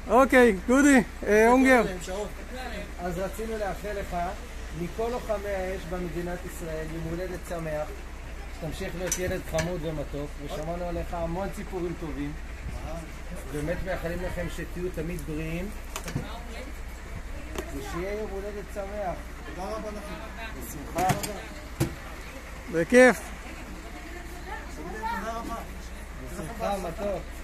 אוקיי, גודי, אונגר. אז רצינו לאחל לך מכל לוחמי האש במדינת ישראל יום הולדת שמח, שתמשיך להיות ילד חמוד ומתוק, ושמענו עליך המון סיפורים טובים. באמת מאחלים לכם שתהיו תמיד בריאים ושיהיה יום הולדת שמח. תודה רבה לכם. בשמחה. בכיף. בשמחה מתוק.